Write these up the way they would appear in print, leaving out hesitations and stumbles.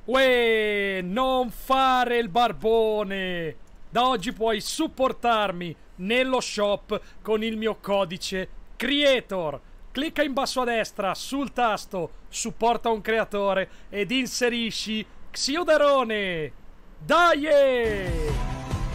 Uè, non fare il barbone! Da oggi puoi supportarmi nello shop con il mio codice CREATOR. Clicca in basso a destra sul tasto supporta un creatore ed inserisci Xiuderone. Dai!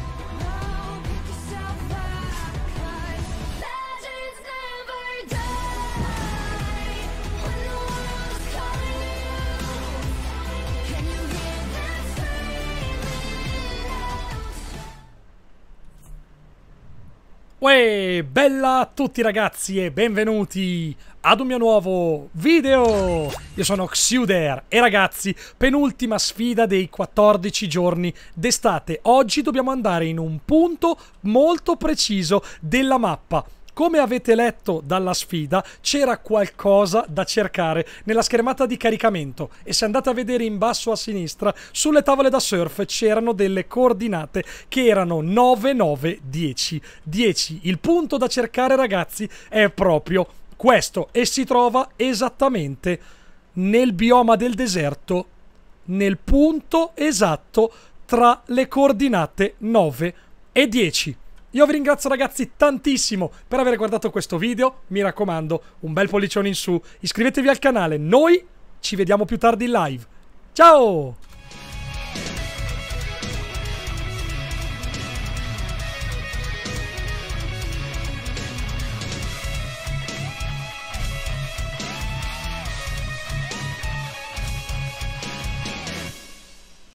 Uè, bella a tutti ragazzi e benvenuti ad un mio nuovo video! Io sono Xiuder e ragazzi, penultima sfida dei 14 giorni d'estate. Oggi dobbiamo andare in un punto molto preciso della mappa. Come avete letto dalla sfida, c'era qualcosa da cercare nella schermata di caricamento e se andate a vedere in basso a sinistra, sulle tavole da surf c'erano delle coordinate che erano 9, 9, 10. 10. Il punto da cercare, ragazzi, è proprio questo e si trova esattamente nel bioma del deserto, nel punto esatto tra le coordinate 9 e 10. Io vi ringrazio ragazzi tantissimo per aver guardato questo video, mi raccomando un bel pollicione in su, iscrivetevi al canale, noi ci vediamo più tardi in live, ciao!